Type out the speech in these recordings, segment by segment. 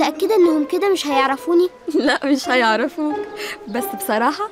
متأكدة إنهم كده مش هيعرفوني؟ لا مش هيعرفوك، بس بصراحة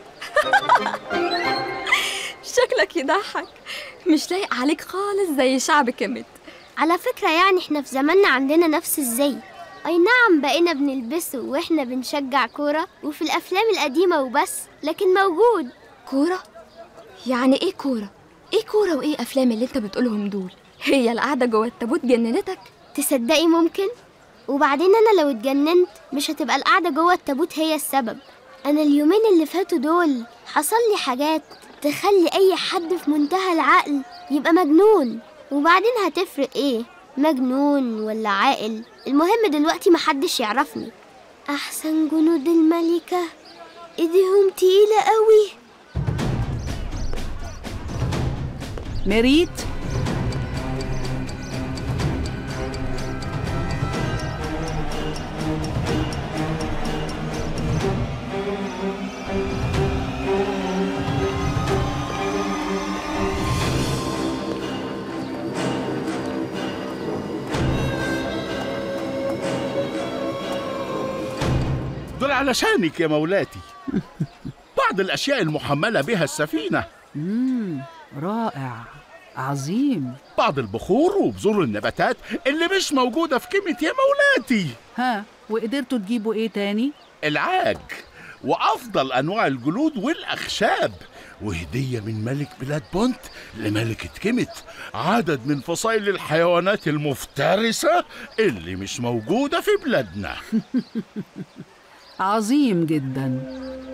شكلك يضحك، مش لايق عليك خالص زي شعب كيميت. على فكرة يعني احنا في زماننا عندنا نفس الزي. أي نعم بقينا بنلبسه وإحنا بنشجع كورة وفي الأفلام القديمة وبس، لكن موجود. كورة؟ يعني إيه كورة؟ إيه كورة وإيه أفلام اللي أنت بتقولهم دول؟ هي القعدة جوه التابوت جننتك؟ تصدقي ممكن؟ وبعدين أنا لو اتجننت مش هتبقى القعدة جوه التابوت هي السبب. أنا اليومين اللي فاتوا دول حصل لي حاجات تخلي أي حد في منتهى العقل يبقى مجنون. وبعدين هتفرق إيه؟ مجنون ولا عاقل؟ المهم دلوقتي محدش يعرفني. أحسن جنود الملكة إيديهم تقيلة قوي. ميريت، دول علشانك يا مولاتي. بعض الأشياء المحملة بها السفينة. رائع، عظيم. بعض البخور وبذور النباتات اللي مش موجودة في كيميت يا مولاتي. ها، وقدرتوا تجيبوا ايه تاني؟ العاج وأفضل أنواع الجلود والأخشاب، وهدية من ملك بلاد بونت لملكة كيميت عدد من فصائل الحيوانات المفترسة اللي مش موجودة في بلادنا. عظيم جدا.